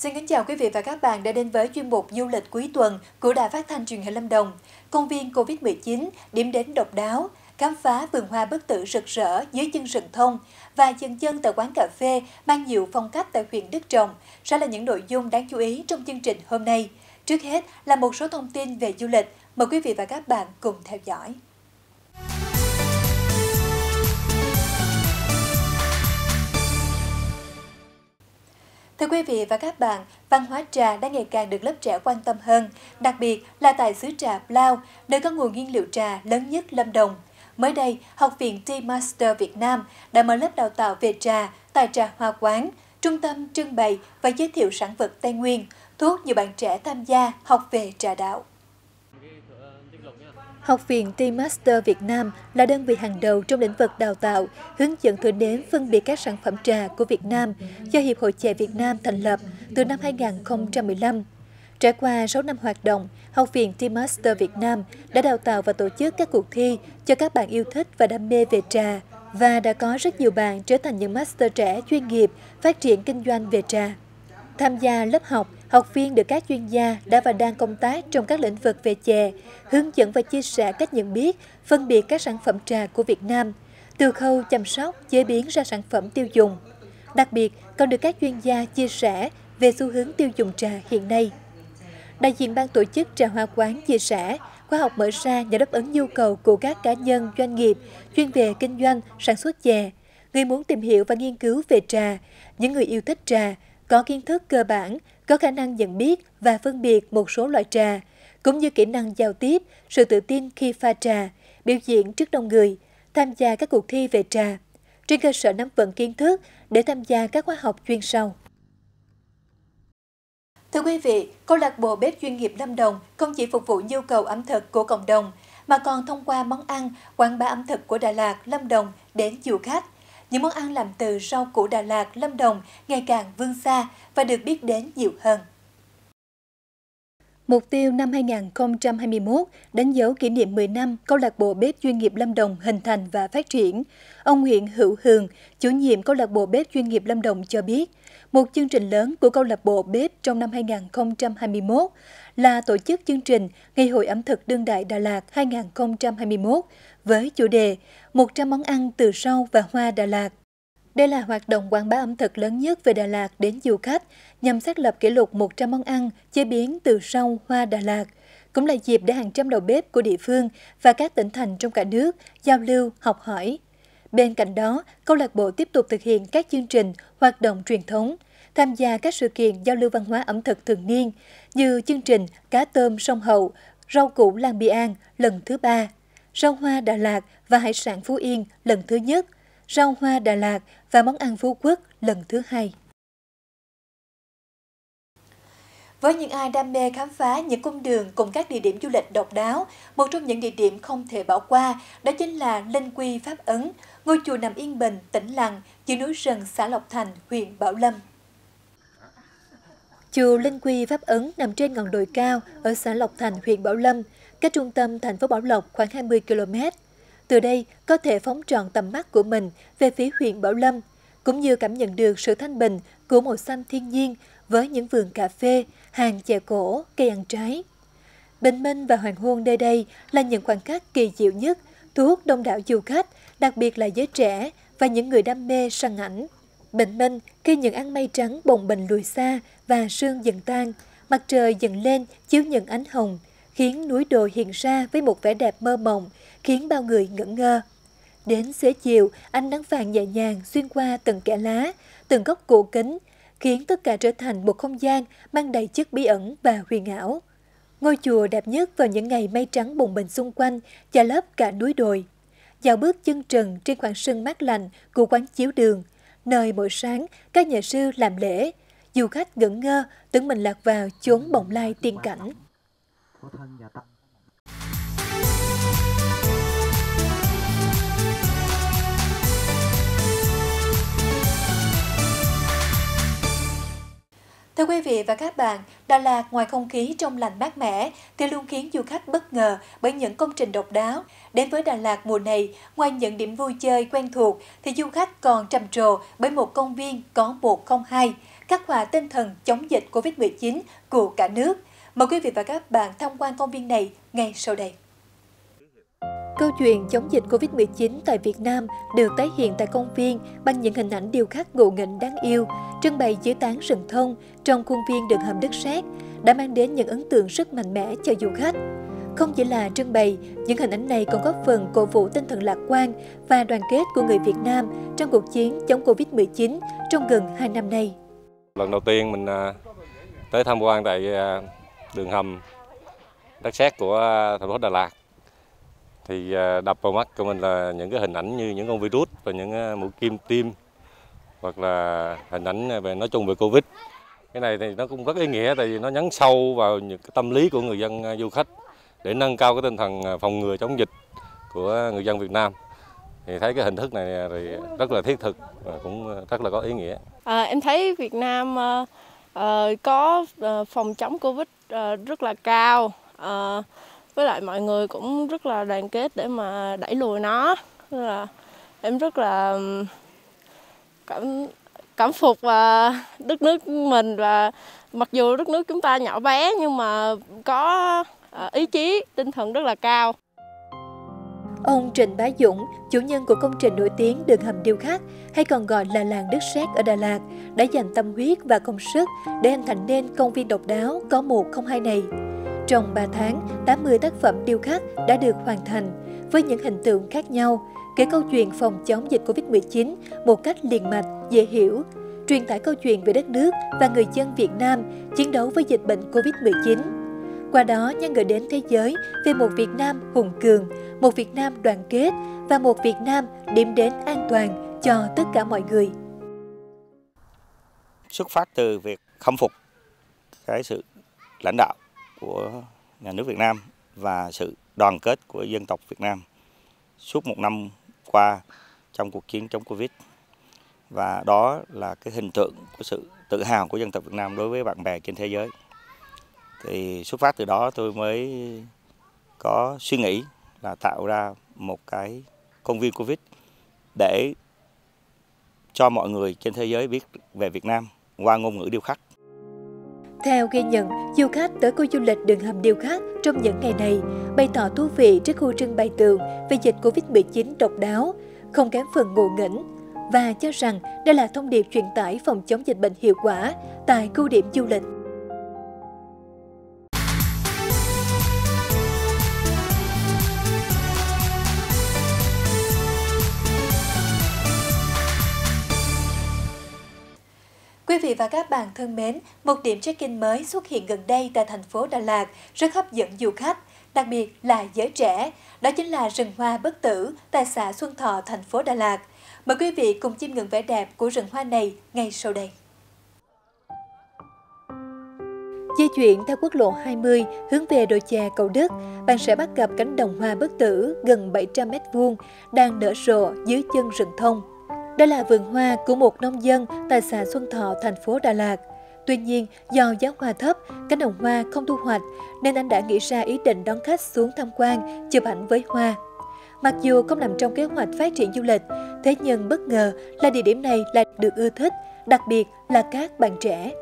Xin kính chào quý vị và các bạn đã đến với chuyên mục du lịch cuối tuần của Đài Phát thanh Truyền hình Lâm Đồng. Công viên Covid-19, điểm đến độc đáo, khám phá vườn hoa bất tử rực rỡ dưới chân rừng thông và dừng chân tại quán cà phê mang nhiều phong cách tại huyện Đức Trọng sẽ là những nội dung đáng chú ý trong chương trình hôm nay. Trước hết là một số thông tin về du lịch. Mời quý vị và các bạn cùng theo dõi. Thưa quý vị và các bạn, văn hóa trà đang ngày càng được lớp trẻ quan tâm hơn, đặc biệt là tại xứ Trà Plau, nơi có nguồn nguyên liệu trà lớn nhất Lâm Đồng. Mới đây, Học viện Tea Master Việt Nam đã mở lớp đào tạo về trà tại Trà Hoa Quán, trung tâm trưng bày và giới thiệu sản vật Tây Nguyên, thu hút nhiều bạn trẻ tham gia học về trà đạo. Học viện Tea Master Việt Nam là đơn vị hàng đầu trong lĩnh vực đào tạo, hướng dẫn thử nếm phân biệt các sản phẩm trà của Việt Nam do Hiệp hội Chè Việt Nam thành lập từ năm 2015. Trải qua 6 năm hoạt động, Học viện Tea Master Việt Nam đã đào tạo và tổ chức các cuộc thi cho các bạn yêu thích và đam mê về trà, và đã có rất nhiều bạn trở thành những master trẻ chuyên nghiệp phát triển kinh doanh về trà. Tham gia lớp học, học viên được các chuyên gia đã và đang công tác trong các lĩnh vực về chè, hướng dẫn và chia sẻ cách nhận biết, phân biệt các sản phẩm trà của Việt Nam, từ khâu chăm sóc, chế biến ra sản phẩm tiêu dùng. Đặc biệt, còn được các chuyên gia chia sẻ về xu hướng tiêu dùng trà hiện nay. Đại diện ban tổ chức Trà Hoa Quán chia sẻ, khóa học mở ra nhằm đáp ứng nhu cầu của các cá nhân, doanh nghiệp chuyên về kinh doanh, sản xuất chè, người muốn tìm hiểu và nghiên cứu về trà, những người yêu thích trà, có kiến thức cơ bản, có khả năng nhận biết và phân biệt một số loại trà, cũng như kỹ năng giao tiếp, sự tự tin khi pha trà, biểu diễn trước đông người, tham gia các cuộc thi về trà, trên cơ sở nắm vững kiến thức để tham gia các khóa học chuyên sâu. Thưa quý vị, câu lạc bộ bếp chuyên nghiệp Lâm Đồng không chỉ phục vụ nhu cầu ẩm thực của cộng đồng, mà còn thông qua món ăn, quảng bá ẩm thực của Đà Lạt, Lâm Đồng đến du khách. Những món ăn làm từ rau củ Đà Lạt, Lâm Đồng ngày càng vươn xa và được biết đến nhiều hơn. Mục tiêu năm 2021 đánh dấu kỷ niệm 10 năm câu lạc bộ bếp chuyên nghiệp Lâm Đồng hình thành và phát triển. Ông Nguyễn Hữu Hường, chủ nhiệm câu lạc bộ bếp chuyên nghiệp Lâm Đồng cho biết, một chương trình lớn của câu lạc bộ bếp trong năm 2021 là tổ chức chương trình Ngày hội ẩm thực đương đại Đà Lạt 2021 với chủ đề 100 món ăn từ rau và hoa Đà Lạt. Đây là hoạt động quảng bá ẩm thực lớn nhất về Đà Lạt đến du khách nhằm xác lập kỷ lục 100 món ăn chế biến từ rau hoa Đà Lạt. Cũng là dịp để hàng trăm đầu bếp của địa phương và các tỉnh thành trong cả nước giao lưu, học hỏi. Bên cạnh đó, câu lạc bộ tiếp tục thực hiện các chương trình, hoạt động truyền thống, tham gia các sự kiện giao lưu văn hóa ẩm thực thường niên như chương trình Cá tôm sông Hậu, rau củ Lang Biang lần thứ 3, rau hoa Đà Lạt và hải sản Phú Yên lần thứ nhất, rau hoa Đà Lạt và món ăn Phú Quốc lần thứ 2. Với những ai đam mê khám phá những cung đường cùng các địa điểm du lịch độc đáo, một trong những địa điểm không thể bỏ qua đó chính là Linh Quy Pháp Ấn, ngôi chùa nằm yên bình, tĩnh lặng giữa núi rừng xã Lộc Thành, huyện Bảo Lâm. Chùa Linh Quy Pháp Ấn nằm trên ngọn đồi cao ở xã Lộc Thành, huyện Bảo Lâm, cách trung tâm thành phố Bảo Lộc khoảng 20 km. Từ đây có thể phóng tròn tầm mắt của mình về phía huyện Bảo Lâm, cũng như cảm nhận được sự thanh bình của màu xanh thiên nhiên với những vườn cà phê, hàng chè cổ, cây ăn trái. Bình minh và hoàng hôn nơi đây là những khoảnh khắc kỳ diệu nhất, thu hút đông đảo du khách, đặc biệt là giới trẻ và những người đam mê săn ảnh. Bình minh khi những áng mây trắng bồng bềnh lùi xa và sương dần tan, mặt trời dần lên chiếu những ánh hồng, khiến núi đồi hiện ra với một vẻ đẹp mơ mộng, khiến bao người ngẩn ngơ. Đến xế chiều, ánh nắng vàng nhẹ nhàng xuyên qua từng kẽ lá, từng góc cổ kính, khiến tất cả trở thành một không gian mang đầy chất bí ẩn và huyền ảo. Ngôi chùa đẹp nhất vào những ngày mây trắng bồng bềnh xung quanh, che lấp cả núi đồi. Dạo bước chân trần trên khoảng sân mát lạnh của quán chiếu đường, nơi mỗi sáng các nhà sư làm lễ, du khách ngẩn ngơ tưởng mình lạc vào chốn bồng lai tiên cảnh. Thưa quý vị và các bạn, Đà Lạt ngoài không khí trong lành mát mẻ thì luôn khiến du khách bất ngờ bởi những công trình độc đáo. Đến với Đà Lạt mùa này, ngoài những điểm vui chơi quen thuộc thì du khách còn trầm trồ bởi một công viên có 102, khắc họa tinh thần chống dịch Covid-19 của cả nước. Mời quý vị và các bạn tham quan công viên này ngay sau đây. Câu chuyện chống dịch Covid-19 tại Việt Nam được tái hiện tại công viên bằng những hình ảnh điêu khắc ngộ nghĩnh đáng yêu, trưng bày dưới tán rừng thông trong khuôn viên đường hầm đất sét đã mang đến những ấn tượng rất mạnh mẽ cho du khách. Không chỉ là trưng bày, những hình ảnh này còn góp phần cổ vũ tinh thần lạc quan và đoàn kết của người Việt Nam trong cuộc chiến chống Covid-19 trong gần 2 năm nay. Lần đầu tiên mình tới tham quan tại đường hầm đất sét của thành phố Đà Lạt, thì đập vào mắt của mình là những cái hình ảnh như những con virus và những mũi kim tiêm, hoặc là hình ảnh về nói chung về Covid. Cái này thì nó cũng rất ý nghĩa, tại vì nó nhấn sâu vào những cái tâm lý của người dân du khách để nâng cao cái tinh thần phòng ngừa chống dịch của người dân Việt Nam. Thì thấy cái hình thức này thì rất là thiết thực và cũng rất là có ý nghĩa. Em thấy Việt Nam có phòng chống Covid rất là cao. Với lại mọi người cũng rất là đoàn kết để mà đẩy lùi nó. Nên là em rất là cảm phục và đất nước mình, và mặc dù đất nước chúng ta nhỏ bé nhưng mà có ý chí, tinh thần rất là cao. Ông Trịnh Bá Dũng, chủ nhân của công trình nổi tiếng đường hầm điêu khắc hay còn gọi là làng đất sét ở Đà Lạt, đã dành tâm huyết và công sức để hình thành nên công viên độc đáo có 1 không 2 này. Trong 3 tháng, 80 tác phẩm điêu khắc đã được hoàn thành với những hình tượng khác nhau, kể câu chuyện phòng chống dịch Covid-19 một cách liền mạch, dễ hiểu, truyền tải câu chuyện về đất nước và người dân Việt Nam chiến đấu với dịch bệnh Covid-19. Qua đó nhân gửi đến thế giới về một Việt Nam hùng cường, một Việt Nam đoàn kết và một Việt Nam điểm đến an toàn cho tất cả mọi người. Xuất phát từ việc khâm phục cái sự lãnh đạo của nhà nước Việt Nam và sự đoàn kết của dân tộc Việt Nam suốt 1 năm qua trong cuộc chiến chống Covid. Và đó là cái hình tượng của sự tự hào của dân tộc Việt Nam đối với bạn bè trên thế giới. Thì xuất phát từ đó tôi mới có suy nghĩ là tạo ra một cái công viên Covid để cho mọi người trên thế giới biết về Việt Nam qua ngôn ngữ điêu khắc. Theo ghi nhận, du khách tới khu du lịch đường hầm điêu khắc trong những ngày này bày tỏ thú vị trước khu trưng bày tượng về dịch Covid-19 độc đáo, không kém phần ngộ nghĩnh, và cho rằng đây là thông điệp truyền tải phòng chống dịch bệnh hiệu quả tại khu điểm du lịch. Quý vị và các bạn thân mến, một điểm check-in mới xuất hiện gần đây tại thành phố Đà Lạt rất hấp dẫn du khách, đặc biệt là giới trẻ. Đó chính là rừng hoa Bất Tử tại xã Xuân Thọ, thành phố Đà Lạt. Mời quý vị cùng chiêm ngưỡng vẻ đẹp của rừng hoa này ngay sau đây. Di chuyển theo quốc lộ 20 hướng về đồi chè Cầu Đất, bạn sẽ bắt gặp cánh đồng hoa Bất Tử gần 700 m² đang nở rộ dưới chân rừng thông. Đây là vườn hoa của một nông dân tại xã Xuân Thọ, thành phố Đà Lạt. Tuy nhiên, do giá hoa thấp, cánh đồng hoa không thu hoạch, nên anh đã nghĩ ra ý định đón khách xuống tham quan, chụp ảnh với hoa. Mặc dù không nằm trong kế hoạch phát triển du lịch, thế nhưng bất ngờ là địa điểm này lại được ưa thích, đặc biệt là các bạn trẻ.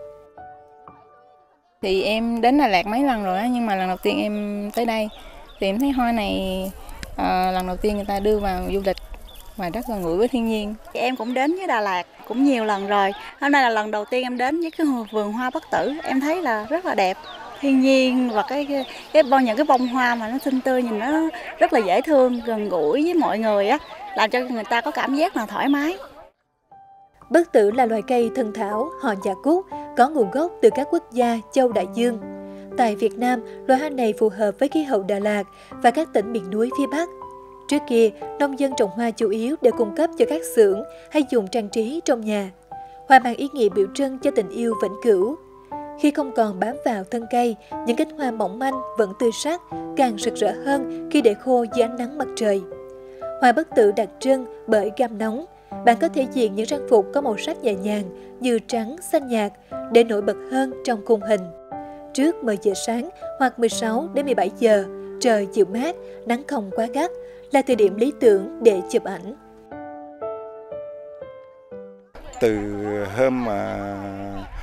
Thì em đến Đà Lạt mấy lần rồi á, nhưng mà lần đầu tiên em tới đây thì em thấy hoa này lần đầu tiên người ta đưa vào du lịch và rất gần gũi với thiên nhiên. Em cũng đến với Đà Lạt cũng nhiều lần rồi. Hôm nay là lần đầu tiên em đến với cái vườn hoa Bất Tử. Em thấy là rất là đẹp, thiên nhiên và những cái bông hoa mà nó xinh tươi, nhìn nó rất là dễ thương, gần gũi với mọi người á, làm cho người ta có cảm giác là thoải mái. Bất Tử là loài cây thân thảo, họ nhà cúc, có nguồn gốc từ các quốc gia châu Đại Dương. Tại Việt Nam, loài hoa này phù hợp với khí hậu Đà Lạt và các tỉnh miền núi phía Bắc. Trước kia, nông dân trồng hoa chủ yếu để cung cấp cho các xưởng hay dùng trang trí trong nhà. Hoa mang ý nghĩa biểu trưng cho tình yêu vĩnh cửu. Khi không còn bám vào thân cây, những cánh hoa mỏng manh vẫn tươi sắc, càng rực rỡ hơn khi để khô dưới ánh nắng mặt trời. Hoa Bất Tử đặc trưng bởi gam nóng. Bạn có thể diện những trang phục có màu sắc nhẹ nhàng như trắng, xanh nhạt để nổi bật hơn trong khung hình. Trước 10 giờ sáng hoặc 16 đến 17 giờ, trời dịu mát, nắng không quá gắt là thời điểm lý tưởng để chụp ảnh. Từ hôm mà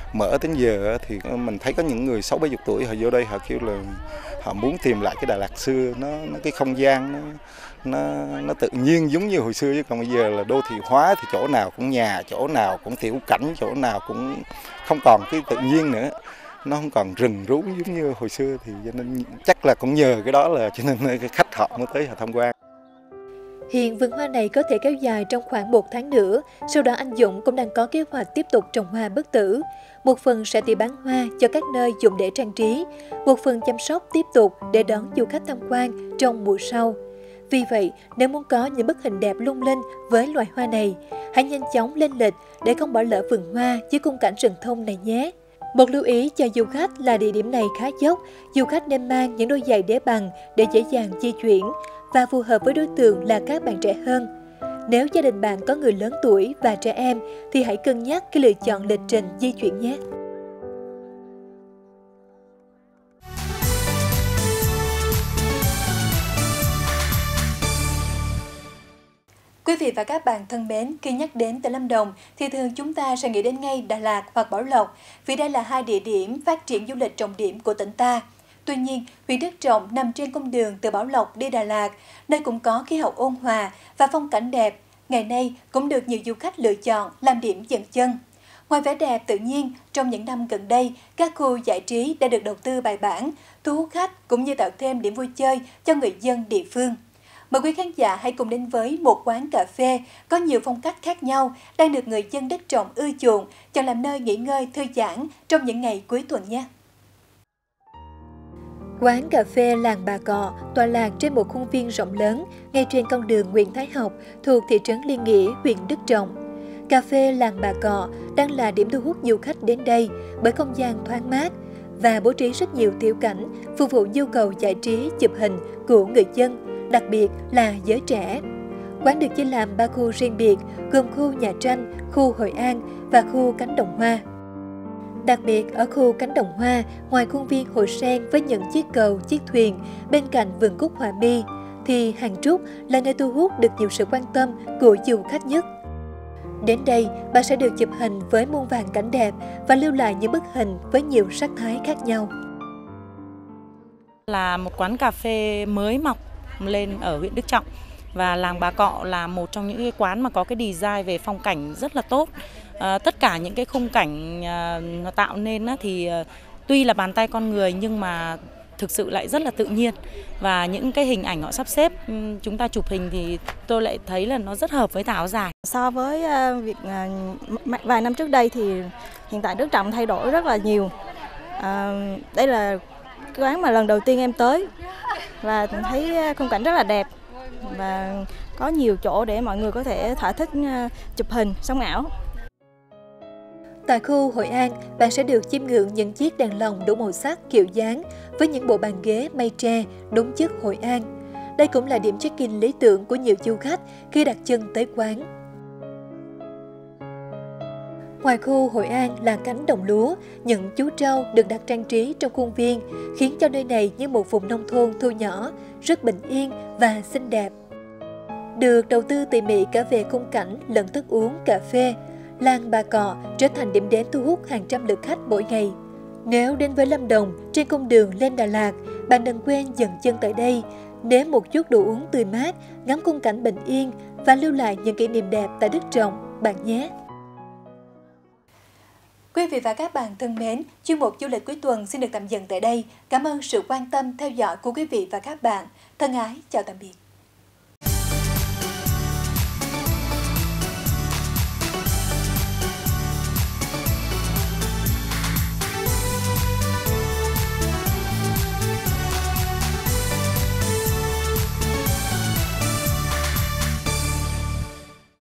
mở đến giờ thì mình thấy có những người 60-70 tuổi họ vô đây họ kêu là họ muốn tìm lại cái Đà Lạt xưa, nó cái không gian nó tự nhiên giống như hồi xưa, chứ còn bây giờ là đô thị hóa thì chỗ nào cũng nhà, chỗ nào cũng tiểu cảnh, chỗ nào cũng không còn cái tự nhiên nữa, nó không còn rừng rú giống như hồi xưa, thì cho nên chắc là cũng nhờ cái đó là cho nên cái khách họ mới tới họ tham quan. Hiện vườn hoa này có thể kéo dài trong khoảng 1 tháng nữa, sau đó anh Dũng cũng đang có kế hoạch tiếp tục trồng hoa bất tử. Một phần sẽ đi bán hoa cho các nơi dùng để trang trí, một phần chăm sóc tiếp tục để đón du khách tham quan trong mùa sau. Vì vậy, nếu muốn có những bức hình đẹp lung linh với loài hoa này, hãy nhanh chóng lên lịch để không bỏ lỡ vườn hoa với khung cảnh rừng thông này nhé. Một lưu ý cho du khách là địa điểm này khá dốc, du khách nên mang những đôi giày đế bằng để dễ dàng di chuyển và phù hợp với đối tượng là các bạn trẻ hơn. Nếu gia đình bạn có người lớn tuổi và trẻ em thì hãy cân nhắc khi lựa chọn lịch trình di chuyển nhé. Quý vị và các bạn thân mến, khi nhắc đến tỉnh Lâm Đồng thì thường chúng ta sẽ nghĩ đến ngay Đà Lạt hoặc Bảo Lộc, vì đây là hai địa điểm phát triển du lịch trọng điểm của tỉnh ta. Tuy nhiên, huyện Đức Trọng nằm trên cung đường từ Bảo Lộc đi Đà Lạt, nơi cũng có khí hậu ôn hòa và phong cảnh đẹp, ngày nay cũng được nhiều du khách lựa chọn làm điểm dừng chân. Ngoài vẻ đẹp tự nhiên, trong những năm gần đây, các khu giải trí đã được đầu tư bài bản, thu hút khách cũng như tạo thêm điểm vui chơi cho người dân địa phương. Mời quý khán giả hãy cùng đến với một quán cà phê có nhiều phong cách khác nhau đang được người dân Đức Trọng ưa chuộng, chọn làm nơi nghỉ ngơi thư giãn trong những ngày cuối tuần nhé. Quán cà phê Làng Bà Cọ tọa lạc trên một khuôn viên rộng lớn ngay trên con đường Nguyễn Thái Học thuộc thị trấn Liên Nghĩa, huyện Đức Trọng. Cà phê Làng Bà Cọ đang là điểm thu hút du khách đến đây bởi không gian thoáng mát và bố trí rất nhiều tiểu cảnh phục vụ nhu cầu giải trí chụp hình của người dân, đặc biệt là giới trẻ. Quán được chia làm 3 khu riêng biệt gồm khu Nhà Tranh, khu Hội An và khu Cánh Đồng Hoa. Đặc biệt ở khu Cánh Đồng Hoa, ngoài khuôn viên Hồ Sen với những chiếc cầu, chiếc thuyền bên cạnh vườn cúc Hòa Mi, thì Hàng Trúc là nơi thu hút được nhiều sự quan tâm của du khách nhất. Đến đây, bạn sẽ được chụp hình với muôn vàn cảnh đẹp và lưu lại những bức hình với nhiều sắc thái khác nhau. Là một quán cà phê mới mọc lên ở huyện Đức Trọng, và Làng Bà Cọ là một trong những cái quán mà có cái design về phong cảnh rất là tốt. Tất cả những cái khung cảnh nó tạo nên thì tuy là bàn tay con người nhưng mà thực sự lại rất là tự nhiên, và những cái hình ảnh họ sắp xếp chúng ta chụp hình thì tôi lại thấy là nó rất hợp với tà áo dài. So với việc vài năm trước đây thì hiện tại Đức Trọng thay đổi rất là nhiều. Đây là cái quán mà lần đầu tiên em tới và thấy khung cảnh rất là đẹp và có nhiều chỗ để mọi người có thể thỏa thích chụp hình sống ảo. Tại khu Hội An, bạn sẽ được chiêm ngưỡng những chiếc đèn lồng đủ màu sắc kiểu dáng với những bộ bàn ghế mây tre đúng chất Hội An. Đây cũng là điểm check-in lý tưởng của nhiều du khách khi đặt chân tới quán. Ngoài khu Hội An là cánh đồng lúa, những chú trâu được đặt trang trí trong khuôn viên khiến cho nơi này như một vùng nông thôn thu nhỏ, rất bình yên và xinh đẹp. Được đầu tư tỉ mỉ cả về khung cảnh lẫn thức uống, cà phê, Làng Bà Cọ trở thành điểm đến thu hút hàng trăm lượt khách mỗi ngày. Nếu đến với Lâm Đồng trên cung đường lên Đà Lạt, bạn đừng quên dừng chân tại đây, nếm một chút đồ uống tươi mát, ngắm khung cảnh bình yên và lưu lại những kỷ niệm đẹp tại Đức Trọng bạn nhé. Quý vị và các bạn thân mến, chuyên mục du lịch cuối tuần xin được tạm dừng tại đây. Cảm ơn sự quan tâm theo dõi của quý vị và các bạn. Thân ái, chào tạm biệt.